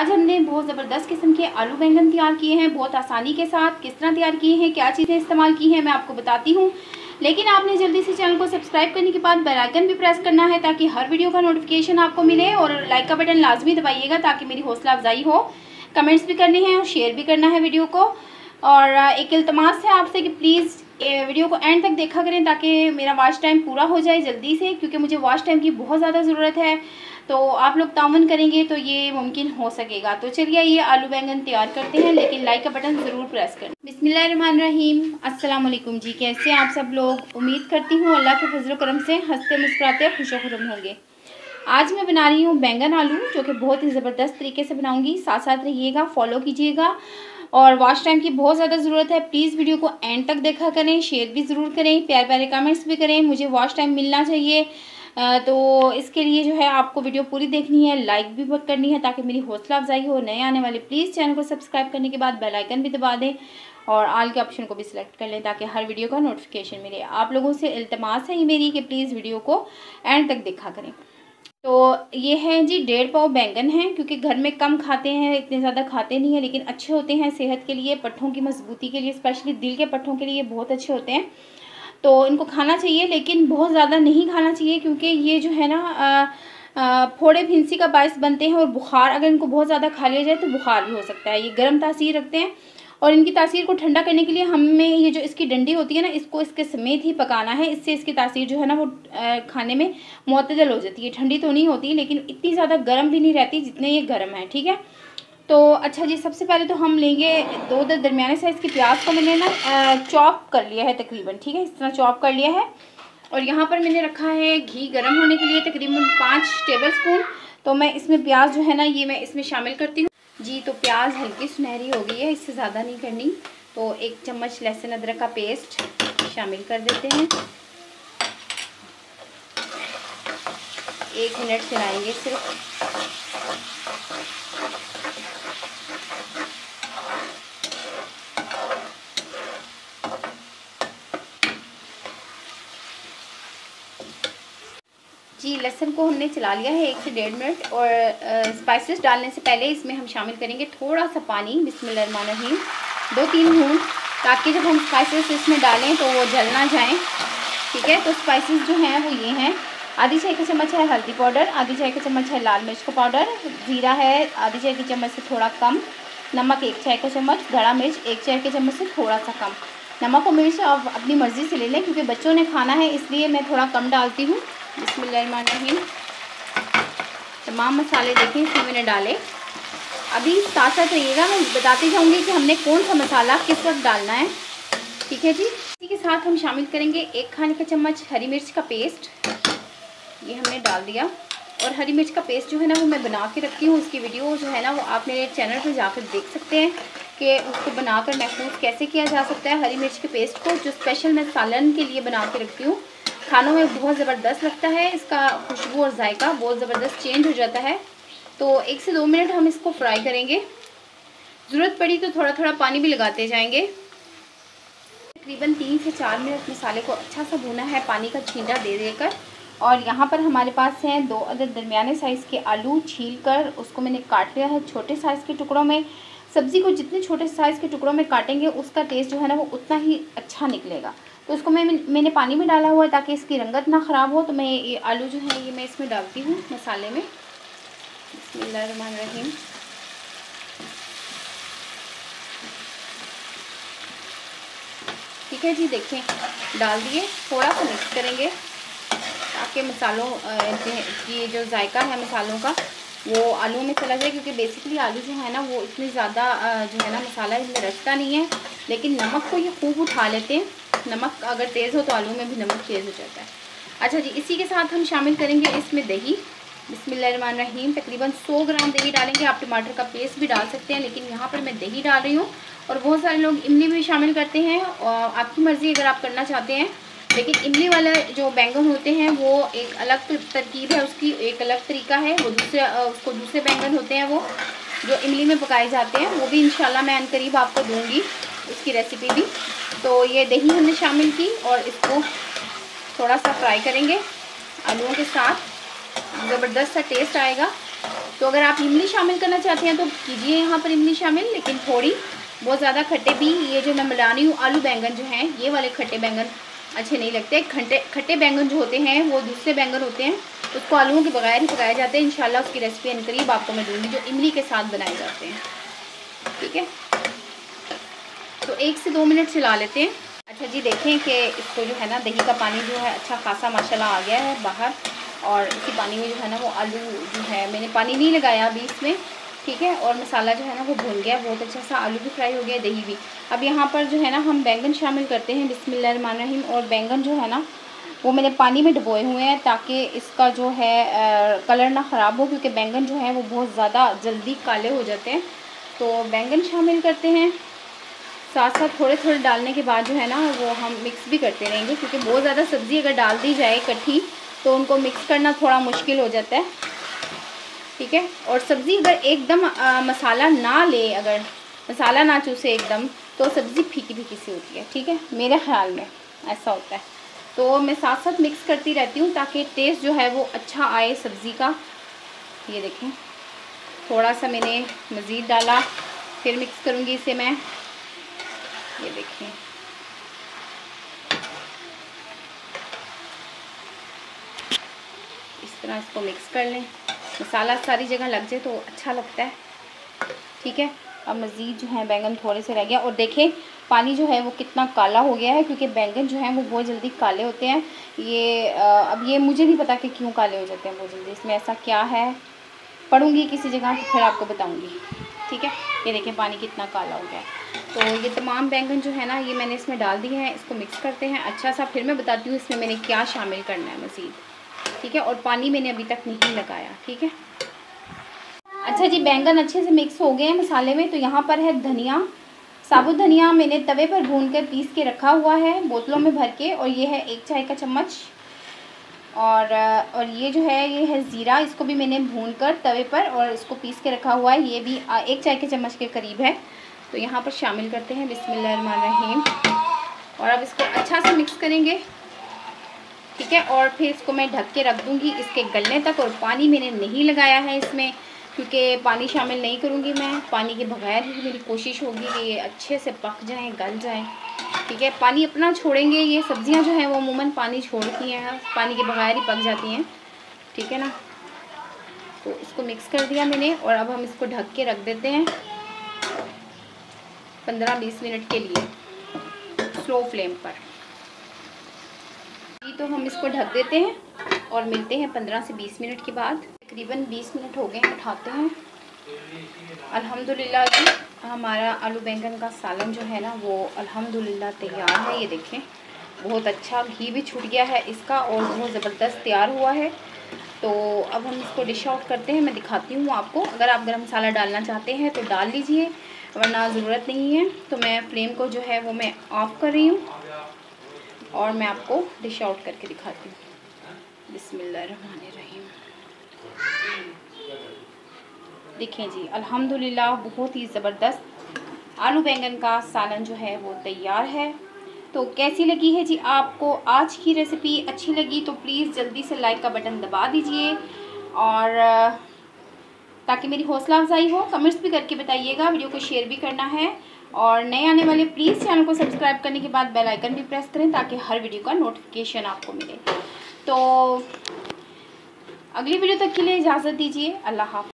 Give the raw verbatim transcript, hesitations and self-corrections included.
आज हमने बहुत ज़बरदस्त किस्म के आलू बैंगन तैयार किए हैं, बहुत आसानी के साथ। किस तरह तैयार किए हैं, क्या चीज़ें इस्तेमाल की हैं, मैं आपको बताती हूँ। लेकिन आपने जल्दी से चैनल को सब्सक्राइब करने के बाद बेल आइकन भी प्रेस करना है ताकि हर वीडियो का नोटिफिकेशन आपको मिले, और लाइक का बटन लाजमी दबाइएगा ताकि मेरी हौसला अफजाई हो। कमेंट्स भी करने हैं और शेयर भी करना है वीडियो को। और एक इल्तमास है आपसे कि प्लीज़ वीडियो को एंड तक देखा करें ताकि मेरा वॉच टाइम पूरा हो जाए जल्दी से, क्योंकि मुझे वॉच टाइम की बहुत ज़्यादा ज़रूरत है। तो आप लोग ताउन करेंगे तो ये मुमकिन हो सकेगा। तो चलिए ये आलू बैंगन तैयार करते हैं, लेकिन लाइक का बटन ज़रूर प्रेस करें। बिस्मिल्लाहिर्रहमानिर्रहीम, अस्सलाम वालेकुम जी। कैसे हैं आप सब लोग? उम्मीद करती हूँ अल्लाह के फजल करम से हंसते मुस्कुराते खुश खुरम होंगे। आज मैं बना रही हूँ बैंगन आलू, जो कि बहुत ही ज़बरदस्त तरीके से बनाऊँगी। साथ साथ रहिएगा, फॉलो कीजिएगा। और वॉच टाइम की बहुत ज़्यादा ज़रूरत है। प्लीज़ वीडियो को एंड तक देखा करें, शेयर भी ज़रूर करें, प्यारे प्यारे कमेंट्स भी करें। मुझे वॉच टाइम मिलना चाहिए, तो इसके लिए जो है आपको वीडियो पूरी देखनी है, लाइक भी करनी है ताकि मेरी हौसला अफजाई हो। नए आने वाले प्लीज़ चैनल को सब्सक्राइब करने के बाद बेल आइकन भी दबा दें और ऑल के ऑप्शन को भी सिलेक्ट कर लें ताकि हर वीडियो का नोटिफिकेशन मिले। आप लोगों से इल्तमास है ये मेरी कि प्लीज़ वीडियो को एंड तक देखा करें। तो ये है जी डेढ़ पाव बैंगन हैं, क्योंकि घर में कम खाते हैं, इतने ज़्यादा खाते नहीं हैं, लेकिन अच्छे होते हैं सेहत के लिए, पट्ठों की मजबूती के लिए, स्पेशली दिल के पट्ठों के लिए बहुत अच्छे होते हैं। तो इनको खाना चाहिए, लेकिन बहुत ज़्यादा नहीं खाना चाहिए, क्योंकि ये जो है ना फोड़े फिंसी का बायस बनते हैं। और बुखार, अगर इनको बहुत ज़्यादा खा लिया जाए तो बुखार भी हो सकता है। ये गर्म तासीर रखते हैं, और इनकी तासीर को ठंडा करने के लिए हमें ये जो इसकी डंडी होती है ना, इसको इसके समेत ही पकाना है। इससे इसकी तासीर जो है ना वो खाने में मुतदल हो जाती है। ठंडी तो नहीं होती, लेकिन इतनी ज़्यादा गर्म भी नहीं रहती जितने ये गर्म है। ठीक है, तो अच्छा जी, सबसे पहले तो हम लेंगे दो दर दरमियाने साइज़ की प्याज को मैंने ना चॉप कर लिया है तकरीबन। ठीक है, इस तरह चॉप कर लिया है। और यहाँ पर मैंने रखा है घी गर्म होने के लिए तकरीबन पाँच टेबल स्पून। तो मैं इसमें प्याज जो है ना ये मैं इसमें शामिल करती हूँ जी। तो प्याज हल्की सुनहरी हो गई है, इससे ज़्यादा नहीं करनी। तो एक चम्मच लहसुन अदरक का पेस्ट शामिल कर देते हैं। एक मिनट चलाएंगे सिर्फ। जी लहसुन को हमने चला लिया है एक से डेढ़ मिनट। और स्पाइसेस डालने से पहले इसमें हम शामिल करेंगे थोड़ा सा पानी, बिस्मिल्लाहिर्रहमानिर्रहीम, दो तीन बूंद, ताकि जब हम स्पाइसेस इसमें डालें तो वो जल ना जाएं। ठीक है, तो स्पाइसेस जो हैं वो ये हैं। आधी चाय का चम्मच है हल्दी पाउडर, आधी चाय का चम्मच है लाल मिर्च का पाउडर, ज़ीरा है आधी चाय की चम्मच से थोड़ा कम, नमक एक चाय का चम्मच, धड़ा मिर्च एक चाय के चम्मच से थोड़ा सा कम। नमक और मिर्च आप अपनी मर्ज़ी से ले लें, क्योंकि बच्चों ने खाना है इसलिए मैं थोड़ा कम डालती हूँ। बिस्मिल्लाहिर्रहमानिर्रहीम, तमाम मसाले देखें इसमें मैंने डाले। अभी साथ साथ रहिएगा, मैं बताती जाऊँगी कि हमने कौन सा मसाला किस वक्त डालना है। ठीक है जी, इसी के साथ हम शामिल करेंगे एक खाने का चम्मच हरी मिर्च का पेस्ट, ये हमने डाल दिया। और हरी मिर्च का पेस्ट जो है ना वो मैं बना के रखती हूँ, उसकी वीडियो जो है ना वो आप मेरे चैनल पर जाकर देख सकते हैं कि उसको बनाकर महफूज कैसे किया जा सकता है। हरी मिर्च के पेस्ट को जो स्पेशल मैं सालन के लिए बना के रखती हूँ, खानों में बहुत ज़बरदस्त लगता है, इसका खुशबू और जायका बहुत ज़बरदस्त चेंज हो जाता है। तो एक से दो मिनट हम इसको फ्राई करेंगे, ज़रूरत पड़ी तो थोड़ा थोड़ा पानी भी लगाते जाएंगे। तकरीबन तीन से चार मिनट मसाले को अच्छा सा भूना है पानी का छींटा दे देकर। और यहाँ पर हमारे पास हैं दो अदद दरमियाने साइज़ के आलू, छील कर उसको मैंने काट लिया है छोटे साइज़ के टुकड़ों में। सब्ज़ी को जितने छोटे साइज़ के टुकड़ों में काटेंगे उसका टेस्ट जो है ना वो उतना ही अच्छा निकलेगा। तो उसको मैं मैंने पानी में डाला हुआ है ताकि इसकी रंगत ना ख़राब हो। तो मैं ये आलू जो है ये मैं इसमें डालती हूँ मसाले में। बिस्मिल्लाहिर्रहमानिर्रहीम, ठीक है जी, देखें डाल दिए। थोड़ा सा मिक्स करेंगे ताकि मसालों की जो जायका है मसालों का वो आलू में चला जाए, क्योंकि बेसिकली आलू जो है ना वो इतनी ज़्यादा जो है ना मसाला इसमें रचता नहीं है, लेकिन नमक को ये खूब उठा लेते हैं। नमक अगर तेज़ हो तो आलू में भी नमक तेज़ हो जाता है। अच्छा जी, इसी के साथ हम शामिल करेंगे इसमें दही। बिस्मिल्लाहिर्रहमानिर्रहीम, तकरीबन सौ ग्राम दही डालेंगे। आप टमाटर का पेस्ट भी डाल सकते हैं, लेकिन यहाँ पर मैं दही डाल रही हूँ। और बहुत सारे लोग इमली भी शामिल करते हैं, और आपकी मर्ज़ी अगर आप करना चाहते हैं। लेकिन इमली वाला जो बैंगन होते हैं वो एक अलग तरकीब है, उसकी एक अलग तरीका है। वो दूसरे उसको दूसरे बैंगन होते हैं वो जो इमली में पकाए जाते हैं, वो भी इंशाल्लाह मैं अनकरीब आपको दूंगी उसकी रेसिपी भी। तो ये दही हमने शामिल की और इसको थोड़ा सा फ्राई करेंगे आलूओं के साथ, ज़बरदस्त सा टेस्ट आएगा। तो तो अगर आप इमली शामिल करना चाहते हैं तो कीजिए यहाँ पर इमली शामिल, लेकिन थोड़ी, बहुत ज़्यादा खट्टे भी ये जो मैं बना रही हूँ आलू बैंगन जो हैं, ये वाले खट्टे बैंगन अच्छे नहीं लगते। खट्टे खट्टे बैंगन जो होते हैं वो दूसरे बैंगन होते हैं, उसको आलूओं के बगैर ही पकाए जाते हैं। इंशाल्लाह उसकी रेसिपी इनकरीब आपको मैं दूँगी, जो इमली के साथ बनाए जाते हैं। ठीक है, तो एक से दो मिनट चला लेते हैं। अच्छा जी, देखें कि इसको जो है ना दही का पानी जो है अच्छा खासा माशाल्लाह आ गया है बाहर, और इसी पानी में जो है ना वो आलू जो है, मैंने पानी नहीं लगाया अभी इसमें। ठीक है, और मसाला जो है ना वो भून गया बहुत अच्छा सा, आलू भी फ्राई हो गया, दही भी। अब यहाँ पर जो है ना हम बैंगन शामिल करते हैं, बिस्मिल्लाहिर्रहमानिर्रहीम। और बैंगन जो है ना वो मैंने पानी में डुबोए हुए हैं ताकि इसका जो है आ, कलर ना ख़राब हो, क्योंकि बैंगन जो है वो बहुत ज़्यादा जल्दी काले हो जाते हैं। तो बैंगन शामिल करते हैं, साथ साथ थोड़े थोड़े डालने के बाद जो है ना वो हम मिक्स भी करते रहेंगे, क्योंकि बहुत ज़्यादा सब्ज़ी अगर डाल दी जाए इकट्ठी तो उनको मिक्स करना थोड़ा मुश्किल हो जाता है। ठीक है, और सब्ज़ी अगर एकदम आ, मसाला ना ले, अगर मसाला ना चूसे एकदम, तो सब्ज़ी फीकी फीकी सी होती है। ठीक है, मेरे ख़्याल में ऐसा होता है। तो मैं साथ साथ मिक्स करती रहती हूँ ताकि टेस्ट जो है वो अच्छा आए सब्ज़ी का। ये देखें, थोड़ा सा मैंने मज़ीद डाला, फिर मिक्स करूँगी इसे मैं। ये देखें, इस तरह इसको मिक्स कर लें, मसाला सारी जगह लग जाए तो अच्छा लगता है। ठीक है, अब मज़ीद जो है बैंगन थोड़े से रह गया, और देखें पानी जो है वो कितना काला हो गया है, क्योंकि बैंगन जो है वो बहुत जल्दी काले होते हैं। ये आ, अब ये मुझे नहीं पता कि क्यों काले हो जाते हैं बहुत जल्दी, इसमें ऐसा क्या है, पढ़ूँगी किसी जगह तो फिर आपको बताऊँगी। ठीक है, ये देखें पानी कितना काला हो गया है। तो ये तमाम बैंगन जो है ना ये मैंने इसमें डाल दिए हैं, इसको मिक्स करते हैं अच्छा सा, फिर मैं बताती हूँ इसमें मैंने क्या शामिल करना है मज़ीद। ठीक है, और पानी मैंने अभी तक नहीं लगाया। ठीक है, अच्छा जी, बैंगन अच्छे से मिक्स हो गए हैं मसाले में। तो यहाँ पर है धनिया, साबुत धनिया मैंने तवे पर भून कर पीस के रखा हुआ है बोतलों में भर के, और ये है एक चाय का चम्मच। और और ये जो है ये है ज़ीरा, इसको भी मैंने भून कर तवे पर और इसको पीस के रखा हुआ है, ये भी एक चाय के चम्मच के करीब है। तो यहाँ पर शामिल करते हैं बिस्मिल्लाहिर्रहमानिर्रहीम, और अब इसको अच्छा से मिक्स करेंगे। ठीक है, और फिर इसको मैं ढक के रख दूँगी इसके गलने तक। और पानी मैंने नहीं लगाया है इसमें, क्योंकि पानी शामिल नहीं करूँगी मैं, पानी के बगैर ही मेरी कोशिश होगी कि ये अच्छे से पक जाएँ, गल जाएँ। ठीक है, पानी अपना छोड़ेंगे, ये सब्जियां जो हैं वो अमूमन पानी छोड़ती हैं, पानी के बगैर ही पक जाती हैं। ठीक है ना, तो इसको मिक्स कर दिया मैंने, और अब हम इसको ढक के रख देते हैं पंद्रह बीस मिनट के लिए स्लो फ्लेम पर। तो हम इसको ढक देते हैं और मिलते हैं पंद्रह से बीस मिनट के बाद। तकरीबन बीस मिनट हो गए, उठाते हैं। अल्हम्दुलिल्लाह जी, हमारा आलू बैंगन का सालन जो है ना वो अल्हम्दुलिल्लाह तैयार है। ये देखें, बहुत अच्छा घी भी छूट गया है इसका और बहुत ज़बरदस्त तैयार हुआ है। तो अब हम इसको डिश आउट करते हैं, मैं दिखाती हूँ आपको। अगर आप गरम मसाला डालना चाहते हैं तो डाल लीजिए, वरना ज़रूरत नहीं है। तो मैं फ्लेम को जो है वो मैं ऑफ़ कर रही हूँ और मैं आपको डिश आउट करके दिखाती हूँ। बिस्मिल्लाहिर्रहमानिर्रहीम। देखें जी, अल्हम्दुलिल्लाह बहुत ही ज़बरदस्त आलू बैंगन का सालन जो है वो तैयार है। तो कैसी लगी है जी आपको आज की रेसिपी? अच्छी लगी तो प्लीज़ जल्दी से लाइक का बटन दबा दीजिए, और ताकि मेरी हौसला अफजाई हो। कमेंट्स भी करके बताइएगा, वीडियो को शेयर भी करना है, और नए आने वाले प्लीज़ चैनल को सब्सक्राइब करने के बाद बेल आइकन भी प्रेस करें ताकि हर वीडियो का नोटिफिकेशन आपको मिले। तो अगली वीडियो तक के लिए इजाज़त दीजिए। अल्लाह हाफ़िज़।